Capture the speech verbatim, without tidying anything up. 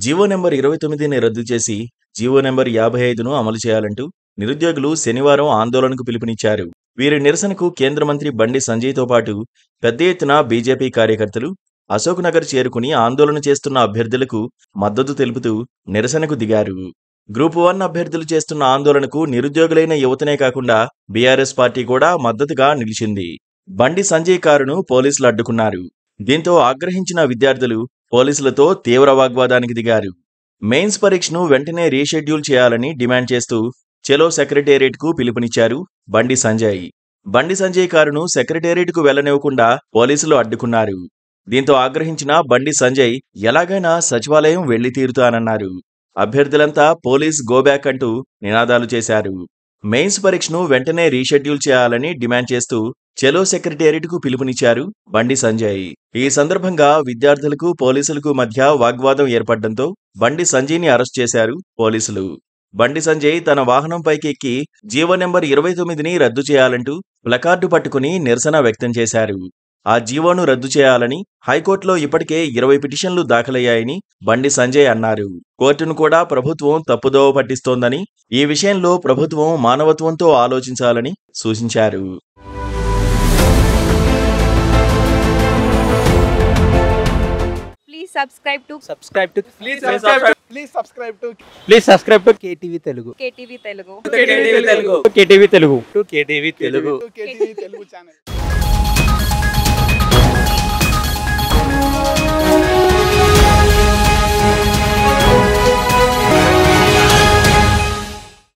GO number ఇరవై తొమ్మిదిని రద్దు చేసి జీవో నెంబర్ యాభై ఐదును అమలు చేయాలంటూ నిరుద్యోగులు శనివారం ఆందోళనకు పిలుపునిచ్చారు. వీరి నిరసనకు కేంద్ర మంత్రి బండి సంజయ్తో పాటు పెద్ద ఎత్తున బీజేపీ కార్యకర్తలు అశోక్ నగర్ చేరుకుని ఆందోళన చేస్తున్న అభ్యర్థులకు మద్దతు తెలుపుతూ నిరసనకు దిగారు. గ్రూప్ వన్ అభ్యర్థులు చేస్తున్న ఆందోళనకు నిరుద్యోగులైన యువతనే కాకుండా బీఆర్ఎస్ పార్టీ కూడా మద్దతుగా నిలిచింది. బండి సంజయ్ కారును పోలీసులు అడ్డుకున్నారు. దీంతో ఆగ్రహించిన విద్యార్థులు పోలీసులతో తీవ్ర వాగ్వాదానికి దిగారు. మెయిన్స్ పరీక్షను వెంటనే రీషెడ్యూల్ చేయాలని డిమాండ్ చేస్తూ చెలో సెక్రటేరియట్కు పిలుపునిచ్చారు బండి సంజయ్. బండి సంజయ్ కారును సెక్రటేరియట్కు వెళ్లనివ్వకుండా పోలీసులు అడ్డుకున్నారు. దీంతో ఆగ్రహించిన బండి సంజయ్ ఎలాగైనా సచివాలయం వెళ్లి తీరుతానన్నారు. అభ్యర్థులంతా పోలీస్ గోబ్యాక్ అంటూ నినాదాలు చేశారు. మెయిన్స్ పరీక్షను వెంటనే రీషెడ్యూల్ చేయాలని డిమాండ్ చేస్తూ చెలో సెక్రటేరియట్కు పిలుపునిచ్చారు బండి సంజయ్. ఈ సందర్భంగా విద్యార్థులకు పోలీసులకు మధ్య వాగ్వాదం ఏర్పడడంతో బండి సంజయ్ని అరెస్ట్ చేశారు పోలీసులు. బండి సంజయ్ తన వాహనంపైకి ఎక్కి జీవో నెంబర్ ఇరవై తొమ్మిదిని రద్దు చేయాలంటూ ప్లకార్డు పట్టుకుని నిరసన వ్యక్తం చేశారు. ఆ జీవోను రద్దు చేయాలని హైకోర్టులో ఇప్పటికే ఇరవై పిటిషన్లు దాఖలయ్యాయని బండి సంజయ్ అన్నారు. కోర్టును కూడా ప్రభుత్వం తప్పుదోవ పట్టిస్తోందని, ఈ విషయంలో ప్రభుత్వం మానవత్వంతో ఆలోచించాలని సూచించారు. Please subscribe to subscribe to please subscribe please subscribe to please subscribe to K T V Telugu K T V Telugu K T V Telugu K T V Telugu to K T V Telugu K T V Telugu channel.